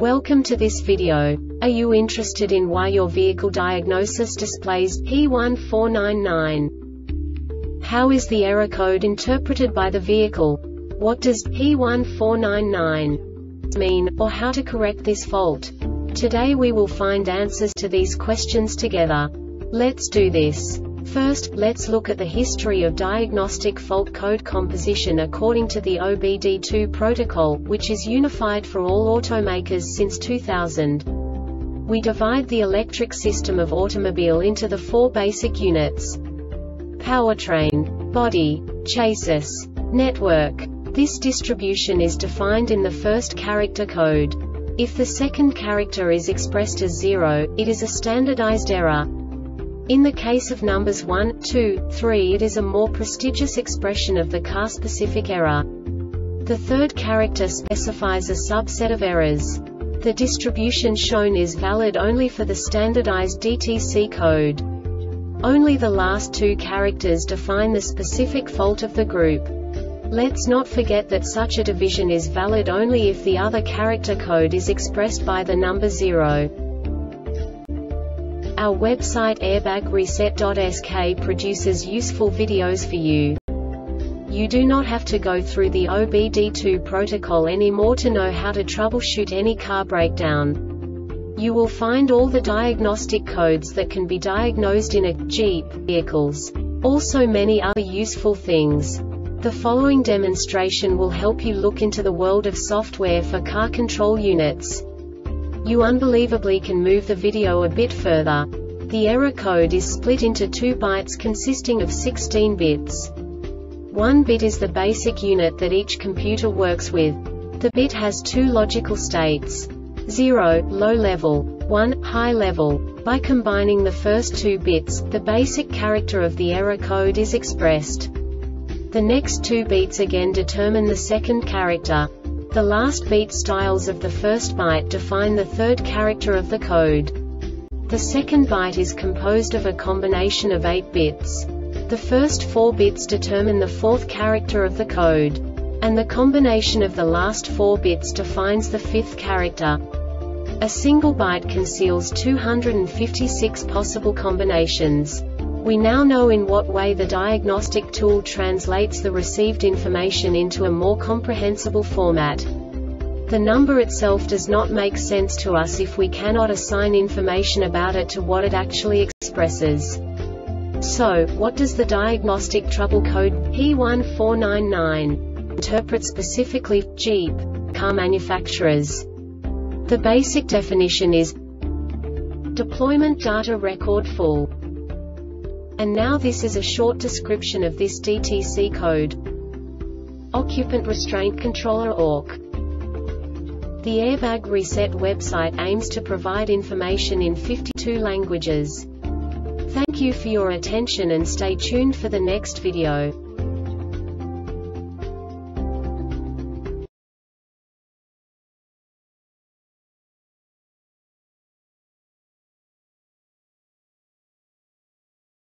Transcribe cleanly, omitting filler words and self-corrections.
Welcome to this video. Are you interested in why your vehicle diagnosis displays P1499? How is the error code interpreted by the vehicle? What does P1499 mean, or how to correct this fault? Today we will find answers to these questions together. Let's do this. First, let's look at the history of diagnostic fault code composition according to the OBD2 protocol, which is unified for all automakers since 2000. We divide the electric system of automobile into the four basic units: powertrain, body, chassis, network. This distribution is defined in the first character code. If the second character is expressed as 0, it is a standardized error. In the case of numbers 1, 2, 3, it is a more prestigious expression of the car-specific error. The third character specifies a subset of errors. The distribution shown is valid only for the standardized DTC code. Only the last two characters define the specific fault of the group. Let's not forget that such a division is valid only if the other character code is expressed by the number 0. Our website airbagreset.sk produces useful videos for you. You do not have to go through the OBD2 protocol anymore to know how to troubleshoot any car breakdown. You will find all the diagnostic codes that can be diagnosed in a Jeep vehicles. Also many other useful things. The following demonstration will help you look into the world of software for car control units. You unbelievably can move the video a bit further. The error code is split into 2 bytes consisting of 16 bits. 1 bit is the basic unit that each computer works with. The bit has 2 logical states: 0, low level, 1, high level. By combining the first 2 bits, the basic character of the error code is expressed. The next 2 beats again determine the second character. The last beat styles of the first byte define the third character of the code. The second byte is composed of a combination of 8 bits. The first 4 bits determine the fourth character of the code. And the combination of the last 4 bits defines the fifth character. A single byte conceals 256 possible combinations. We now know in what way the diagnostic tool translates the received information into a more comprehensible format. The number itself does not make sense to us if we cannot assign information about it to what it actually expresses. So, what does the diagnostic trouble code P1499 interpret specifically for Jeep car manufacturers? The basic definition is deployment data record full. And now this is a short description of this DTC code. Occupant Restraint Controller ORC. The Airbag Reset website aims to provide information in 52 languages. Thank you for your attention and stay tuned for the next video.